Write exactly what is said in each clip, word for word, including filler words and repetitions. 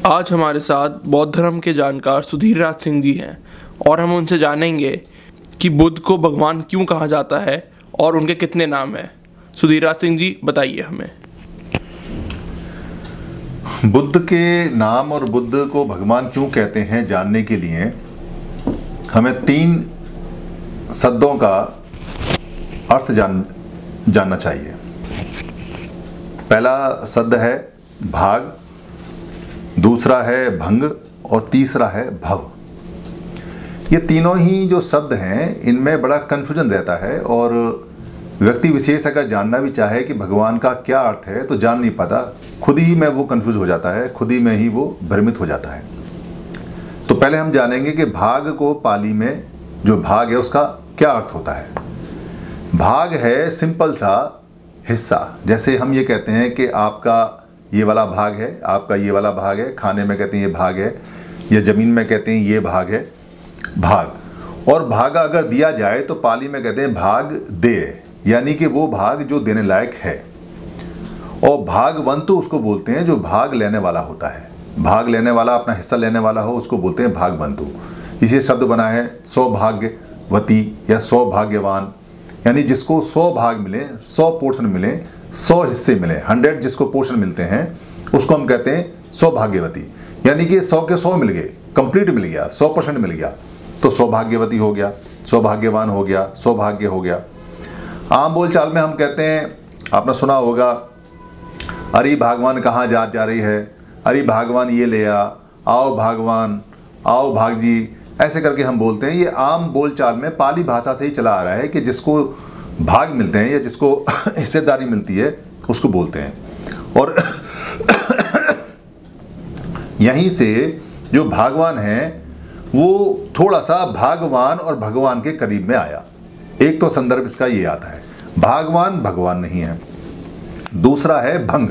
आज हमारे साथ बौद्ध धर्म के जानकार सुधीर राज सिंह जी हैं और हम उनसे जानेंगे कि बुद्ध को भगवान क्यों कहा जाता है और उनके कितने नाम हैं। सुधीर राज सिंह जी, बताइए हमें। बुद्ध के नाम और बुद्ध को भगवान क्यों कहते हैं जानने के लिए हमें तीन शब्दों का अर्थ जान जानना चाहिए। पहला शब्द है भाग, दूसरा है भंग और तीसरा है भव। ये तीनों ही जो शब्द हैं इनमें बड़ा कन्फ्यूजन रहता है और व्यक्ति विशेष अगर जानना भी चाहे कि भगवान का क्या अर्थ है तो जान नहीं पाता, खुद ही में वो कन्फ्यूज हो जाता है, खुद ही में ही वो भ्रमित हो जाता है। तो पहले हम जानेंगे कि भाग को पाली में जो भाग है उसका क्या अर्थ होता है। भाग है सिंपल सा हिस्सा, जैसे हम ये कहते हैं कि आपका ये वाला भाग है, आपका ये वाला भाग है, खाने में कहते हैं ये भाग है, या ज़मीन में कहते हैं ये भाग है। भाग और भाग अगर दिया जाए तो पाली में कहते हैं भाग दे, यानी कि वो भाग जो देने लायक है। और भागवंतु उसको बोलते हैं जो भाग लेने वाला होता है, भाग लेने वाला, अपना हिस्सा लेने वाला हो उसको बोलते हैं भागवंतु। इसे शब्द बना है सौभाग्यवती या सौभाग्यवान, यानी जिसको सौ भाग मिले, सौ पोर्शन मिले, सौ हिस्से मिले, हंड्रेड जिसको पोर्शन मिलते हैं उसको हम कहते हैं सौभाग्यवती, यानी कि सौ के सौ मिल गए, कंप्लीट मिल गया, सौ परसेंट मिल गया तो सौभाग्यवती हो गया, सौभाग्यवान हो गया, सौभाग्य हो गया। आम बोलचाल में हम कहते हैं, आपने सुना होगा, अरे भगवान कहाँ जा जा रही है, अरे भगवान ये ले आ, आओ भगवान, आओ भाग जी, ऐसे करके हम बोलते हैं। ये आम बोलचाल में पाली भाषा से ही चला आ रहा है कि जिसको भाग मिलते हैं या जिसको हिस्सेदारी मिलती है उसको बोलते हैं। और यहीं से जो भगवान है वो थोड़ा सा भागवान और भगवान के करीब में आया। एक तो संदर्भ इसका ये आता है, भागवान भगवान नहीं है। दूसरा है भंग।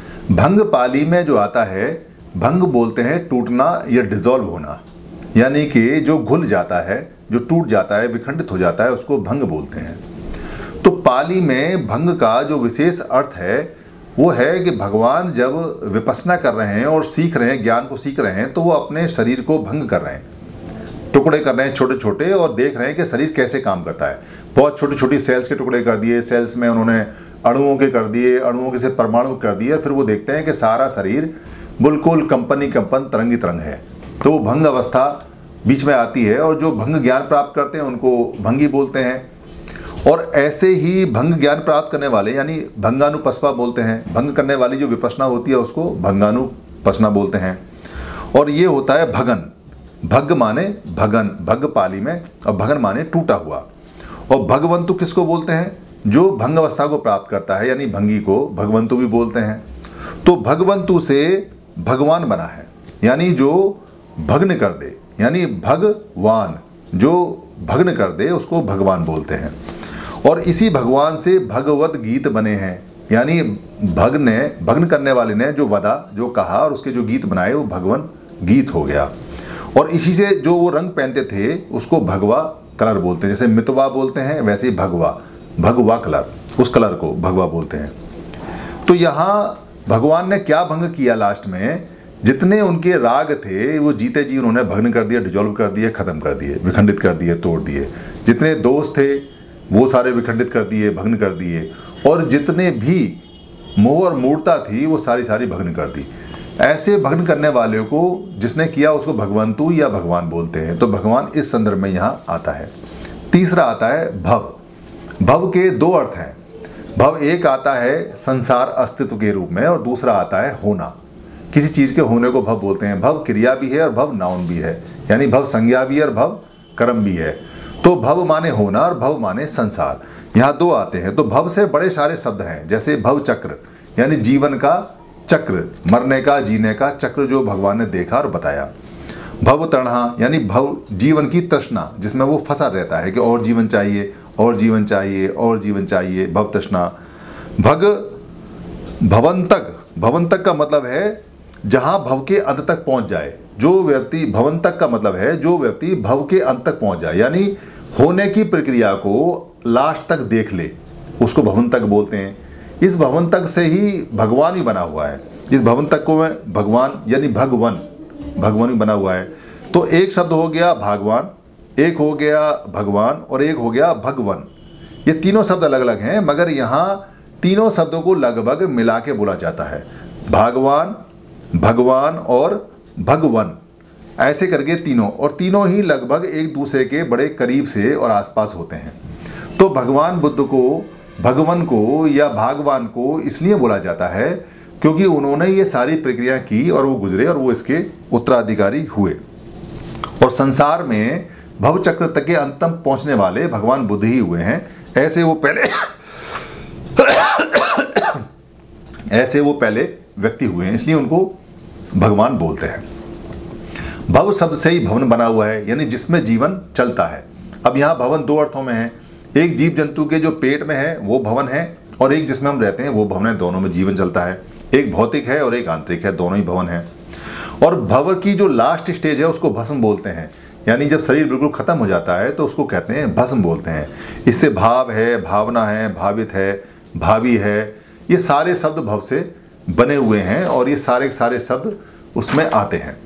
भंग पाली में जो आता है, भंग बोलते हैं टूटना या डिसॉल्व होना, यानी कि जो घुल जाता है, जो टूट जाता है, विखंडित हो जाता है, उसको भंग बोलते हैं। तो पाली में भंग का जो विशेष अर्थ है वो है कि भगवान जब विपश्यना कर रहे हैं और सीख रहे हैं, ज्ञान को सीख रहे हैं, तो वो अपने शरीर को भंग कर रहे हैं, टुकड़े कर रहे हैं छोटे छोटे, और देख रहे हैं कि शरीर कैसे काम करता है। बहुत छोटी छोटी सेल्स के टुकड़े कर दिए, सेल्स में उन्होंने अणुओं के कर दिए, अणुओं के से परमाणु कर दिए, और फिर वो देखते हैं कि सारा शरीर बिल्कुल कंपनी कंपन तरंगी तरंग है। तो वो भंग अवस्था बीच में आती है और जो भंग ज्ञान प्राप्त करते हैं उनको भंगी बोलते हैं। और ऐसे ही भंग ज्ञान प्राप्त करने वाले यानी भंगानुपस्पा बोलते हैं, भंग करने वाली जो विपश्यना होती है उसको भंगानुपस्पना बोलते हैं। और ये होता है भगन। भग माने भगन, भग पाली में, और भगन माने टूटा हुआ। और भगवंतु किसको बोलते हैं? जो भंग अवस्था को प्राप्त करता है, यानी भंगी को भगवंतु भी बोलते हैं। तो भगवंतु से भगवान बना है, यानी जो भग्न कर दे, यानी भगवान जो भग्न कर दे उसको भगवान बोलते हैं। और इसी भगवान से भगवत गीत बने हैं, यानी भग्न ने भग्न करने वाले ने जो वदा जो कहा और उसके जो गीत बनाए वो भगवान गीत हो गया। और इसी से जो वो रंग पहनते थे उसको भगवा कलर बोलते हैं, जैसे मितवा बोलते हैं वैसे ही भगवा, भगवा कलर, उस कलर को भगवा बोलते हैं। तो यहाँ भगवान ने क्या भंग किया लास्ट में, जितने उनके राग थे वो जीते जी उन्होंने भग्न कर दिया, डिजॉल्व कर दिए, खत्म कर दिए, विखंडित कर दिए, तोड़ दिए। जितने दोष थे वो सारे विखंडित कर दिए, भग्न कर दिए। और जितने भी मोह और मूर्ता थी वो सारी सारी भग्न कर दी। ऐसे भग्न करने वाले को जिसने किया उसको भगवंतु या भगवान बोलते हैं। तो भगवान इस संदर्भ में यहाँ आता है। तीसरा आता है भव। भव के दो अर्थ हैं। भव एक आता है संसार अस्तित्व के रूप में और दूसरा आता है होना। किसी चीज़ के होने को भव बोलते हैं। भव क्रिया भी है और भव नाउन भी है, यानी भव संज्ञा भी है और भव कर्म भी है। तो भव माने होना और भव माने संसार, यहाँ दो आते हैं। तो भव से बड़े सारे शब्द हैं, जैसे भव चक्र, यानी जीवन का चक्र, मरने का, जीने का चक्र जो भगवान ने देखा और बताया। भव तृष्णा, यानी भव जीवन की तृष्णा, जिसमें वो फंसा रहता है कि और जीवन चाहिए, और जीवन चाहिए, और जीवन चाहिए, भव तृष्णा। भग भवंतक, भवंतक का मतलब है जहाँ भव के अंत तक पहुँच जाए। जो व्यक्ति, भवंतक का मतलब है जो व्यक्ति भव के अंत तक पहुँच जाए, यानी होने की प्रक्रिया को लास्ट तक देख ले, उसको भवंतक बोलते हैं। इस भवंतक से ही भगवान भी बना हुआ है। इस भवन तक को में भगवान यानी भगवन, भगवान भी बना हुआ है। तो एक शब्द हो गया भागवान, एक हो गया भगवान और एक हो गया भगवन। ये तीनों शब्द अलग अलग हैं, मगर यहाँ तीनों शब्दों को लगभग मिला के बोला जाता है, भागवान, भगवान और भगवन, ऐसे करके तीनों, और तीनों ही लगभग एक दूसरे के बड़े करीब से और आसपास होते हैं। तो भगवान बुद्ध को, भगवन को या भागवान को इसलिए बोला जाता है क्योंकि उन्होंने ये सारी प्रक्रिया की और वो गुजरे और वो इसके उत्तराधिकारी हुए। और संसार में भव चक्र तक के अंतम पहुंचने वाले भगवान बुद्ध ही हुए हैं। ऐसे वो पहले ऐसे वो पहले व्यक्ति हुए हैं, इसलिए उनको भगवान बोलते हैं। भव शब्द से ही भवन बना हुआ है, यानी जिसमें जीवन चलता है। अब यहाँ भवन दो अर्थों में है, एक जीव जंतु के जो पेट में है वो भवन है, और एक जिसमें हम रहते हैं वो भवन है। दोनों में जीवन चलता है, एक भौतिक है और एक आंतरिक है, दोनों ही भवन है। और भव की जो लास्ट स्टेज है उसको भस्म बोलते हैं, यानी जब शरीर बिल्कुल खत्म हो जाता है तो उसको कहते हैं भस्म बोलते हैं। इससे भाव है, भावना है, भावित है, भावी है, ये सारे शब्द भव से बने हुए हैं और ये सारे सारे शब्द उसमें आते हैं।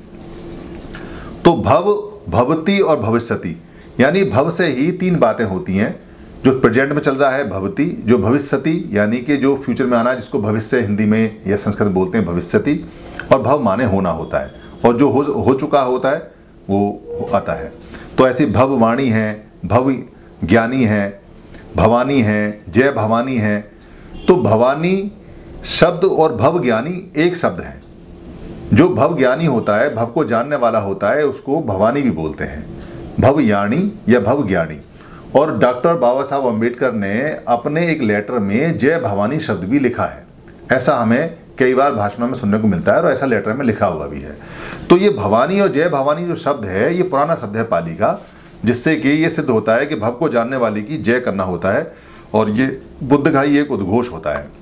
तो भव, भवती और भविष्यति, यानी भव से ही तीन बातें होती हैं। जो प्रेजेंट में चल रहा है भवती, जो भविष्यति यानी कि जो फ्यूचर में आना है, जिसको भविष्य हिंदी में या संस्कृत में बोलते हैं भविष्यति, और भव माने होना होता है, और जो हो, हो चुका होता है वो आता है। तो ऐसी भववाणी है, भव ज्ञानी है, भवानी है, जय भवानी है। तो भवानी शब्द और भव ज्ञानी एक शब्द है। जो भव ज्ञानी होता है, भव को जानने वाला होता है, उसको भवानी भी बोलते हैं, भवयाणी या भव ज्ञानी। और डॉक्टर बाबा साहब अम्बेडकर ने अपने एक लेटर में जय भवानी शब्द भी लिखा है। ऐसा हमें कई बार भाषणों में सुनने को मिलता है और ऐसा लेटर में लिखा हुआ भी है। तो ये भवानी और जय भवानी जो शब्द है, ये पुराना शब्द है पाली का, जिससे कि ये सिद्ध होता है कि भव को जानने वाले की जय करना होता है, और ये बुद्ध का ही एक उद्घोष होता है।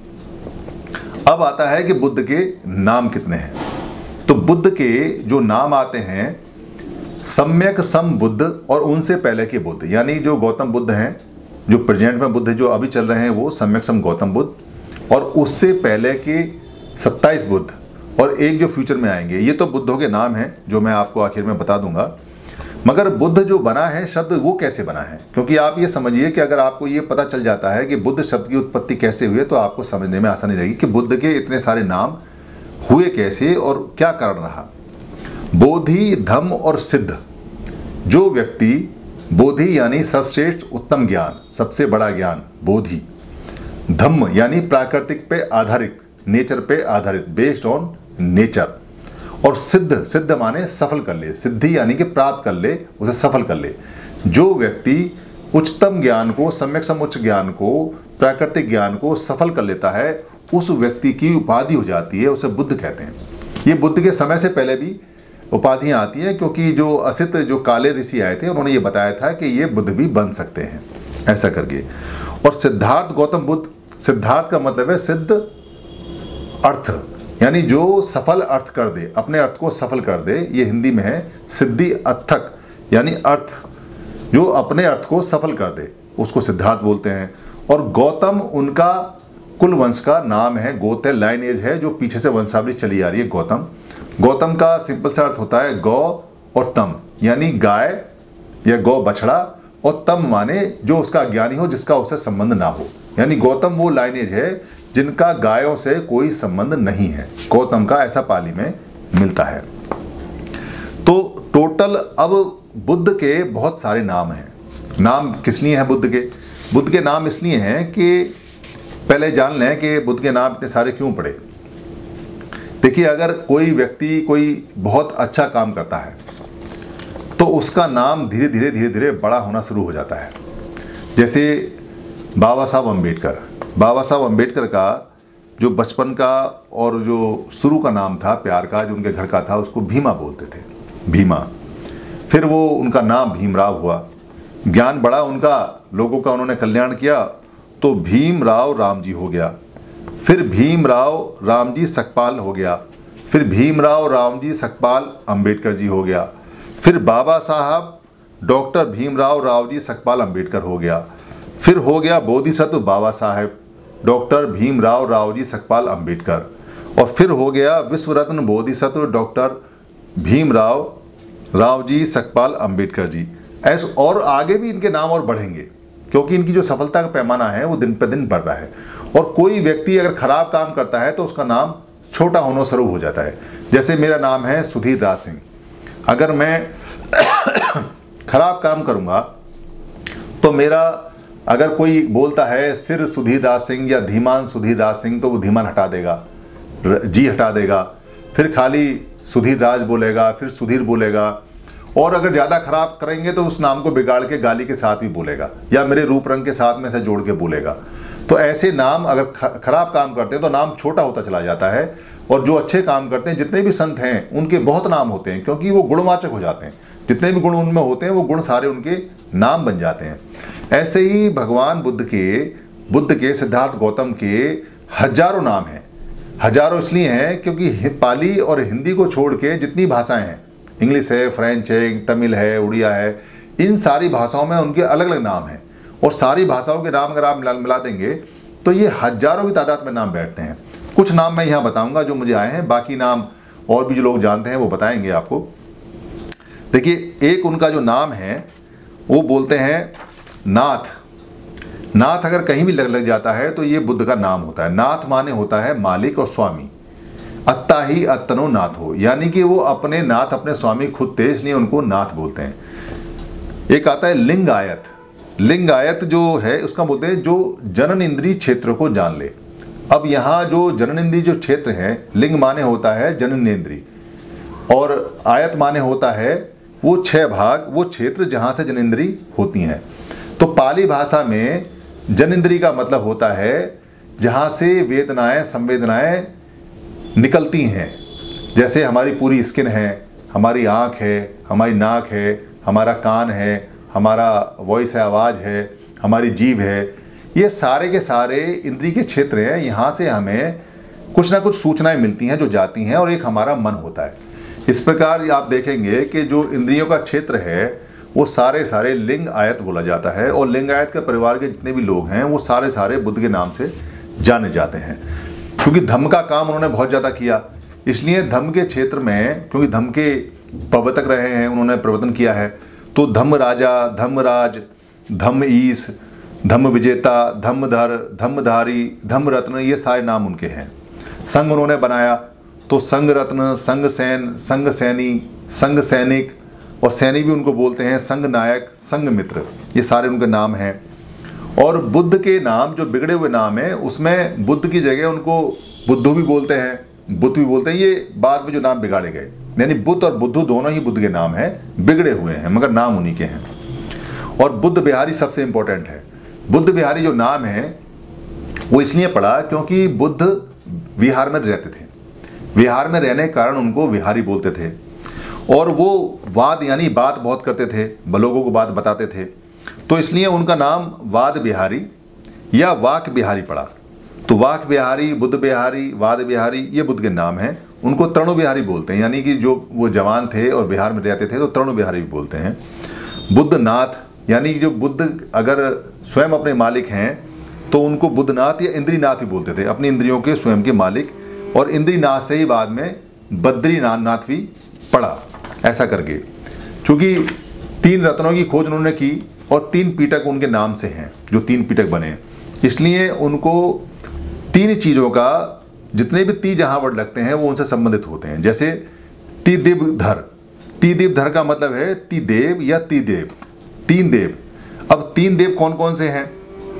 अब आता है कि बुद्ध के नाम कितने हैं। तो बुद्ध के जो नाम आते हैं, सम्यक सम बुद्ध और उनसे पहले के बुद्ध, यानी जो गौतम बुद्ध हैं, जो प्रेजेंट में बुद्ध जो अभी चल रहे हैं वो सम्यक सम गौतम बुद्ध, और उससे पहले के सत्ताईस बुद्ध, और एक जो फ्यूचर में आएंगे। ये तो बुद्धों के नाम हैं जो मैं आपको आखिर में बता दूंगा। मगर बुद्ध जो बना है शब्द, वो कैसे बना है, क्योंकि आप ये समझिए कि अगर आपको ये पता चल जाता है कि बुद्ध शब्द की उत्पत्ति कैसे हुई, तो आपको समझने में आसानी रहेगी कि बुद्ध के इतने सारे नाम हुए कैसे और क्या कारण रहा। बोधि, धम्म और सिद्ध। जो व्यक्ति बोधि यानी सर्वश्रेष्ठ उत्तम ज्ञान, सबसे बड़ा ज्ञान बोधि, धम्म यानी प्राकृतिक पे आधारित, नेचर पे आधारित, बेस्ड ऑन नेचर, और सिद्ध, सिद्ध माने सफल कर ले, सिद्धि यानी कि प्राप्त कर ले, उसे सफल कर ले। जो व्यक्ति उच्चतम ज्ञान को, सम्यक सम उच्च ज्ञान को, प्राकृतिक ज्ञान को सफल कर लेता है, उस व्यक्ति की उपाधि हो जाती है, उसे बुद्ध कहते हैं। ये बुद्ध के समय से पहले भी उपाधियां आती हैं, क्योंकि जो असित, जो काले ऋषि आए थे, उन्होंने ये बताया था कि ये बुद्ध भी बन सकते हैं, ऐसा करके। और सिद्धार्थ गौतम बुद्ध, सिद्धार्थ का मतलब है सिद्ध अर्थ, यानी जो सफल अर्थ कर दे, अपने अर्थ को सफल कर दे। ये हिंदी में है सिद्धि अर्थक, यानी अर्थ जो अपने अर्थ को सफल कर दे, उसको सिद्धार्थ बोलते हैं। और गौतम उनका कुल वंश का नाम है, गोत्र लाइनेज है, जो पीछे से वंशावली चली आ रही है। गौतम, गौतम का सिंपल सा अर्थ होता है गौ और तम, यानी गाय या गौ बछड़ा, और तम माने जो उसका ज्ञानी हो, जिसका उससे संबंध ना हो। यानी गौतम वो लाइनेज है जिनका गायों से कोई संबंध नहीं है। गौतम का ऐसा पाली में मिलता है। तो टोटल अब बुद्ध के बहुत सारे नाम हैं। नाम किस लिए हैं बुद्ध के? बुद्ध के नाम इसलिए हैं कि पहले जान लें कि बुद्ध के नाम इतने सारे क्यों पड़े। देखिए, अगर कोई व्यक्ति कोई बहुत अच्छा काम करता है तो उसका नाम धीरे धीरे धीरे धीरे बड़ा होना शुरू हो जाता है। जैसे बाबा साहब अम्बेडकर, बाबा साहब अम्बेडकर का जो बचपन का और जो शुरू का नाम था प्यार का, जो उनके घर का था, उसको भीमा बोलते थे, भीमा। फिर वो उनका नाम भीमराव हुआ। ज्ञान बढ़ा उनका, लोगों का उन्होंने कल्याण किया, तो भीमराव रामजी हो गया। फिर भीमराव रामजी सकपाल हो गया। फिर भीमराव रामजी सकपाल अम्बेडकर जी हो गया। फिर बाबा साहब डॉक्टर भीमराव रावजी सकपाल अम्बेडकर हो गया। फिर हो गया बोधिसत्व बाबा साहेब डॉक्टर भीमराव रावजी सकपाल अम्बेडकर। और फिर हो गया विश्व रत्न बोधिसत्व डॉक्टर भीमराव रावजी सकपाल अंबेडकर जी। ऐसे और आगे भी इनके नाम और बढ़ेंगे, क्योंकि इनकी जो सफलता का पैमाना है वो दिन पर दिन बढ़ रहा है। और कोई व्यक्ति अगर खराब काम करता है तो उसका नाम छोटा होना शुरू हो जाता है। जैसे मेरा नाम है सुधीर राज सिंह, अगर मैं खराब काम करूंगा तो मेरा, अगर कोई बोलता है सिर सुधीर राज सिंह या धीमान सुधीर राज सिंह, तो वो धीमान हटा देगा, जी हटा देगा, फिर खाली सुधीर राज बोलेगा, फिर सुधीर बोलेगा। और अगर ज़्यादा खराब करेंगे तो उस नाम को बिगाड़ के गाली के साथ भी बोलेगा, या मेरे रूप रंग के साथ में से जोड़ के बोलेगा। तो ऐसे नाम अगर खराब काम करते हैं तो नाम छोटा होता चला जाता है। और जो अच्छे काम करते हैं, जितने भी संत हैं उनके बहुत नाम होते हैं, क्योंकि वो गुणवाचक हो जाते हैं। जितने भी गुण उनमें होते हैं वो गुण सारे उनके नाम बन जाते हैं। ऐसे ही भगवान बुद्ध के बुद्ध के सिद्धार्थ गौतम के हजारों नाम हैं। हजारों इसलिए हैं क्योंकि पाली और हिंदी को छोड़ के जितनी भाषाएं हैं, इंग्लिश है, फ्रेंच है, तमिल है, उड़िया है, इन सारी भाषाओं में उनके अलग अलग नाम हैं। और सारी भाषाओं के नाम अगर आप मिला देंगे तो ये हजारों की तादाद में नाम बैठते हैं। कुछ नाम मैं यहाँ बताऊंगा जो मुझे आए हैं, बाकी नाम और भी जो लोग जानते हैं वो बताएंगे आपको। देखिए, एक उनका जो नाम है वो बोलते हैं नाथ। नाथ अगर कहीं भी लग लग जाता है तो ये बुद्ध का नाम होता है। नाथ माने होता है मालिक और स्वामी। अत्ता ही अत्तनो नाथ हो, यानी कि वो अपने नाथ, अपने स्वामी खुद थे, इसलिए उनको नाथ बोलते हैं। एक आता है लिंगायत। लिंगायत जो है उसका बोलते हैं जो जनन इंद्रिय क्षेत्र को जान ले। अब यहाँ जो जनन इंद्रिय जो क्षेत्र है, लिंग माने होता है जननेंद्रिय और आयत माने होता है वो छह भाग, वो क्षेत्र जहाँ से जनेंद्रिय होती हैं। तो पाली भाषा में जनेंद्रिय का मतलब होता है जहाँ से वेदनाएं, संवेदनाएं निकलती हैं। जैसे हमारी पूरी स्किन है, हमारी आँख है, हमारी नाक है, हमारा कान है, हमारा वॉइस है, आवाज़ है, हमारी जीभ है, ये सारे के सारे इंद्रिय के क्षेत्र हैं। यहाँ से हमें कुछ ना कुछ सूचनाएं मिलती हैं जो जाती हैं, और एक हमारा मन होता है। इस प्रकार आप देखेंगे कि जो इंद्रियों का क्षेत्र है वो सारे सारे लिंग आयत बोला जाता है। और लिंग आयत के परिवार के जितने भी लोग हैं वो सारे सारे बुद्ध के नाम से जाने जाते हैं, क्योंकि धम्म का काम उन्होंने बहुत ज़्यादा किया। इसलिए धम्म के क्षेत्र में, क्योंकि धम्म के प्रवर्तक रहे हैं, उन्होंने प्रवर्तन किया है, तो धम्म राजा, धम्मराज, धम्म ईस, धम्म विजेता, धम्मधर, धम्मधारी, धम्म रत्न, ये सारे नाम उनके हैं। संघ उन्होंने बनाया तो संघ रत्न, संघ सैन, संघ सैनी, संघ सैनिक, और सैनी भी उनको बोलते हैं, संघ नायक, संघ मित्र, ये सारे उनके नाम हैं। और बुद्ध के नाम जो बिगड़े हुए नाम हैं उसमें बुद्ध की जगह उनको बुद्धू भी बोलते हैं, बुद्ध भी बोलते हैं। ये बाद में जो नाम बिगाड़े गए, यानी बुद्ध और बुद्धू दोनों ही बुद्ध के नाम हैं, बिगड़े हुए हैं मगर नाम उन्हीं के हैं। और बुद्ध बिहारी सबसे इंपॉर्टेंट है। बुद्ध बिहारी जो नाम है वो इसलिए पड़ा क्योंकि बुद्ध विहार में रहते थे। विहार में रहने के कारण उनको विहारी बोलते थे। और वो वाद यानी बात बहुत करते थे, लोगों को बात बताते थे, तो इसलिए उनका नाम वाद बिहारी या वाक बिहारी पड़ा। तो वाक बिहारी, बुद्ध बिहारी, वाद बिहारी, ये बुद्ध के नाम हैं। उनको तृणु बिहारी बोलते हैं, यानी कि जो वो जवान थे और बिहार में रहते थे तो तृणु बिहारी भी बोलते हैं। बुद्धनाथ, यानी जो बुद्ध अगर स्वयं अपने मालिक हैं तो उनको बुद्धनाथ या इंद्रीनाथ भी बोलते थे, अपनी इंद्रियों के स्वयं के मालिक। और इंद्रीनाथ से ही बाद में बद्रीनाथ भी पड़ा, ऐसा करके। चूँकि तीन रत्नों की खोज उन्होंने की और तीन पीटक उनके नाम से हैं, जो तीन पीटक बने, इसलिए उनको तीन चीज़ों का, जितने भी ती जहाँ वर्ड लगते हैं वो उनसे संबंधित होते हैं। जैसे तिदिवधर, तिदिवधर का मतलब है तिदेव या तिदेव, तीन देव। अब तीन देव कौन कौन से हैं?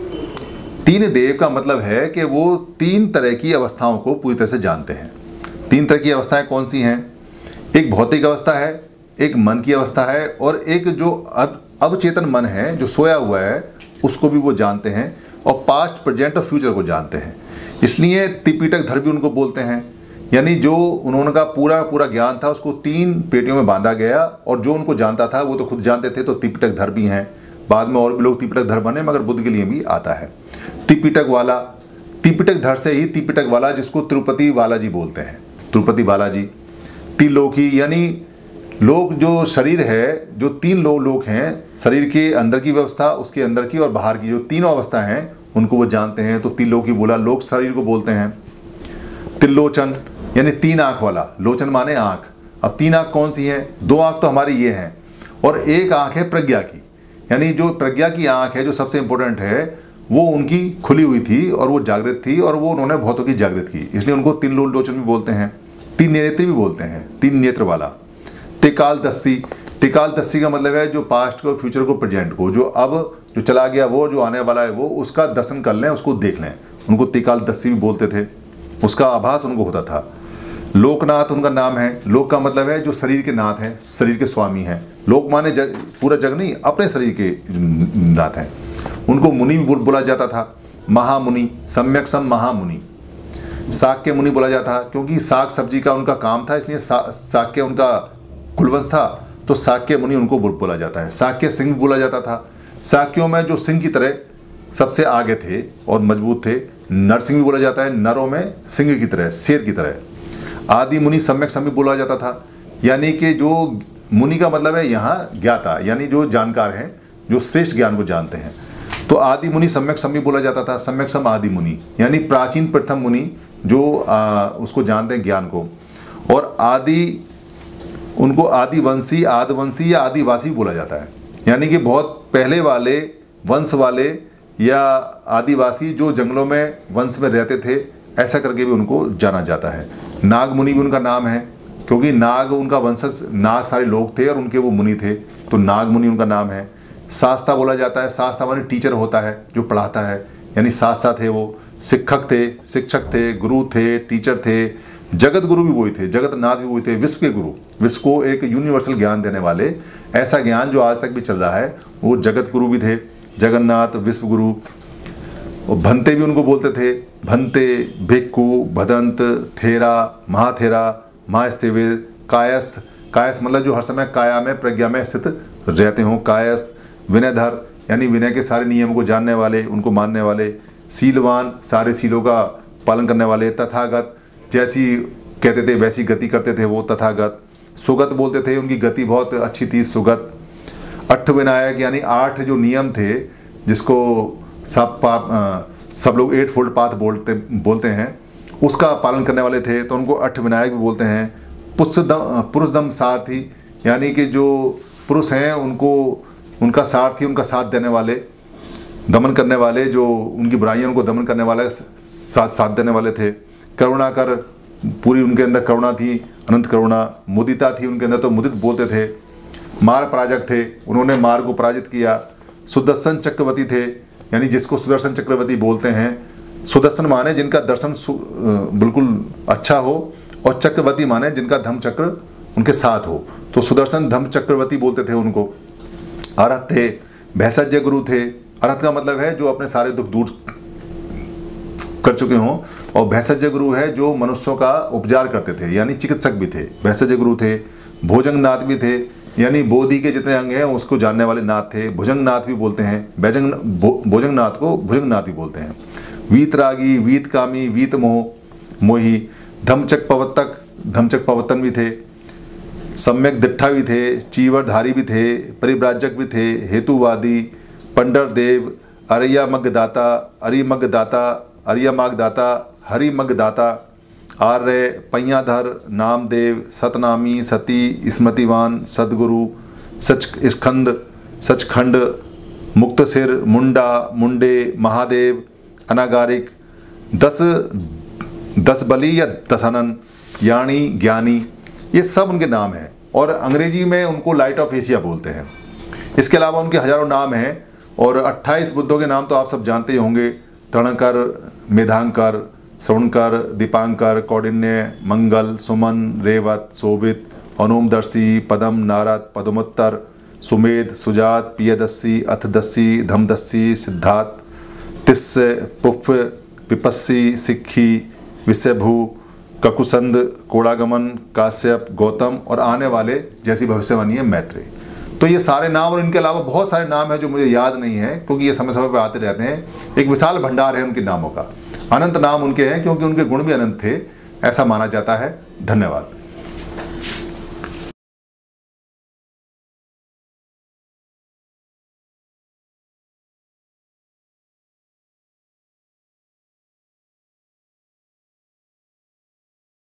तीन देव का मतलब है कि वो तीन तरह की अवस्थाओं को पूरी तरह से जानते हैं। तीन तरह की अवस्थाएं कौन सी हैं? एक भौतिक अवस्था है, एक मन की अवस्था है, और एक जो अब अवचेतन मन है जो सोया हुआ है उसको भी वो जानते हैं, और पास्ट, प्रेजेंट और फ्यूचर को जानते हैं। इसलिए त्रिपिटक धर भी उनको बोलते हैं, यानी जो उन्होंने का पूरा पूरा ज्ञान था उसको तीन पेटियों में बांधा गया, और जो उनको जानता था वो तो खुद जानते थे, तो त्रिपिटक धर भी हैं। बाद में और भी लोग त्रिपिटक धर बने, मगर बुद्ध के लिए भी आता है त्रिपिटक वाला। त्रिपिटक धर से ही त्रिपिटक वाला, जिसको तिरुपति बालाजी बोलते हैं, तिरुपति बालाजी। त्रिलोकी, यानी लोग जो शरीर है, जो तीन लोग लोग हैं, शरीर के अंदर की व्यवस्था, उसके अंदर की और बाहर की, जो तीनों अवस्था हैं उनको वो जानते हैं, तो त्रिलोकी बोला। लोग शरीर को बोलते हैं। त्रिलोचन यानी तीन आंख वाला, लोचन माने आंख। अब तीन आंख कौन सी है? दो आंख तो हमारी ये हैं और एक आंख है प्रज्ञा की, यानी जो प्रज्ञा की आंख है जो सबसे इंपॉर्टेंट है वो उनकी खुली हुई थी और वो जागृत थी और वो उन्होंने बहुतों की जागृत की, इसलिए उनको तीन लोचन भी बोलते हैं, तीन नेत्र भी बोलते हैं, तीन नेत्र वाला। त्रिकालदर्शी, त्रिकालदर्शी का मतलब है जो पास्ट को, फ्यूचर को, प्रेजेंट को, जो अब जो चला गया वो, जो आने वाला है वो, उसका दर्शन कर लें, उसको देख लें, उनको त्रिकालदर्शी भी बोलते थे, उसका आभास उनको होता था। लोकनाथ उनका नाम है, लोक का मतलब है जो शरीर के नाथ हैं, शरीर के स्वामी हैं। लोक माने जग, पूरा जग नहीं, अपने शरीर के नाथ हैं। उनको मुनि भी बोला जाता था, महामुनि, सम्यक सम महामुनि। साक्य मुनि बोला जाता था क्योंकि साग सब्जी का उनका काम था, इसलिए सा, साक्य उनका कुलवंश था, तो साक्य मुनि उनको बोला जाता है। साक्य सिंह बोला जाता था, साक्यों में जो सिंह की तरह सबसे आगे थे और मजबूत थे। नरसिंह भी बोला जाता है, नरों में सिंह की तरह, शेर की तरह। आदि मुनि सम्यक सम भी बोला जाता था, यानी कि जो मुनि का मतलब है यहाँ ज्ञाता, यानी जो जानकार हैं, जो श्रेष्ठ ज्ञान को जानते हैं। तो आदि मुनि सम्यक सम भी बोला जाता था, सम्यक सम आदि मुनि, यानी प्राचीन प्रथम मुनि जो आ, उसको जानते हैं ज्ञान को। और आदि, उनको आदिवंशी, आदिवंशी या आदिवासी बोला जाता है, यानी कि बहुत पहले वाले वंश वाले या आदिवासी जो जंगलों में वंश में रहते थे, ऐसा करके भी उनको जाना जाता है। नाग मुनि भी उनका नाम है क्योंकि नाग उनका वंशज, नाग सारे लोग थे और उनके वो मुनि थे, तो नाग मुनि उनका नाम है। शास्ता बोला जाता है, शास्ता माने टीचर होता है जो पढ़ाता है, यानी शास्ता थे वो। शिक्षक थे, शिक्षक थे, गुरु थे, टीचर थे। जगत गुरु भी वही थे, जगत नाथ भी वही थे, विश्व के गुरु, विश्व को एक यूनिवर्सल ज्ञान देने वाले, ऐसा ज्ञान जो आज तक भी चल रहा है, वो जगत गुरु भी थे, जगन्नाथ, विश्व गुरु। और भंते भी उनको बोलते थे, भंते, भिक्खु, भदंत, थेरा, महाथेरा, महास्तेवीर, कायस्थ। कायस्थ मतलब जो हर समय काया में, प्रज्ञा में स्थित रहते हों, कायस्थ। विनयधर यानी विनय के सारे नियमों को जानने वाले, उनको मानने वाले। सीलवान, सारे सीलों का पालन करने वाले। तथागत, जैसी कहते थे वैसी गति करते थे वो, तथागत। सुगत बोलते थे, उनकी गति बहुत अच्छी थी, सुगत। अष्टविनायक यानी आठ जो नियम थे, जिसको सब पाप सब लोग एट फोल्ड पाथ बोलते बोलते हैं, उसका पालन करने वाले थे, तो उनको अष्टविनायक भी बोलते हैं। पुरुषदम, पुरुषदम सारथी, यानी कि जो पुरुष हैं उनको, उनका सारथी, उनका साथ देने वाले, दमन करने वाले, जो उनकी बुराइयों उनको दमन करने वाले, साथ साथ देने वाले थे। करुणाकर, पूरी उनके अंदर करुणा थी, अनंत करुणा। मुदिता थी उनके अंदर, तो मुदित बोलते थे। मार पराजक थे, उन्होंने मार को पराजित किया। सुदर्शन चक्रवर्ती थे, यानी जिसको सुदर्शन चक्रवर्ती बोलते हैं। सुदर्शन माने जिनका दर्शन बिल्कुल अच्छा हो, और चक्रवर्ती माने जिनका धम चक्र उनके साथ हो, तो सुदर्शन धम चक्रवर्ती बोलते थे उनको। अरहत थे, भैषज्य गुरु थे। अरहत का मतलब है जो अपने सारे दुख दूर कर चुके हों, और भैषज्य गुरु है जो मनुष्यों का उपचार करते थे, यानी चिकित्सक भी थे, भैषज्य गुरु थे। भोजंगनाथ भी थे, यानी बोधि के जितने अंग हैं उसको जानने वाले नाथ थे। भुजंगनाथ भी बोलते हैं, बैजंग भोजंगनाथ को भुजंगनाथ भी बोलते हैं। वीतरागी, वीतकामी, वीत मोह मोही। धमचक पवत्तक, धमचक पवत्तन भी थे। सम्यक दिट्ठा भी थे, चीवरधारी भी थे, परिव्राजक भी थे, हेतुवादी, पंडरदेव, अरियामगदाता, अरिमगदाता, अरियमागदाता, हरिमगदाता, आर्य, पैयाधर, नामदेव, सतनामी, सती, स्मृतिवान, सदगुरु, सच स्कंद, सचखंड, मुक्तसिर, मुंडा, मुंडे, महादेव, अनागारिक, दस दस बली या दसानन, यानी ज्ञानी, ये सब उनके नाम हैं। और अंग्रेजी में उनको लाइट ऑफ एशिया बोलते हैं। इसके अलावा उनके हजारों नाम हैं, और अट्ठाईस बुद्धों के नाम तो आप सब जानते ही होंगे। तरणकर, मेधांकर, श्रवणकर, दीपांकर, कौंडिन्य, मंगल, सुमन, रेवत, शोभित, हनुमदर्शी, पदम, नारद, पदमोत्तर, सुमेध, सुजात, पियदस्सी, अथदस्सी, धमदस्सी, सिद्धार्थ, तिस्य, पुफ, पिपस्सी, सिक्खी, विषयभू, ककुसंद, कोड़ागमन, काश्यप, गौतम, और आने वाले जैसी भविष्यवाणी है मैत्रेय। तो ये सारे नाम, और इनके अलावा बहुत सारे नाम हैं जो मुझे याद नहीं है क्योंकि ये समय समय पर आते रहते हैं। एक विशाल भंडार है उनके नामों का। अनंत नाम उनके हैं क्योंकि उनके गुण भी अनंत थे, ऐसा माना जाता है। धन्यवाद।